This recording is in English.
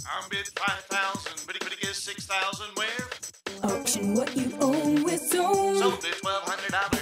I'm bid 5,000, but he gets 6,000 where? Auction what you own with Zone. Sold bid 1,200, I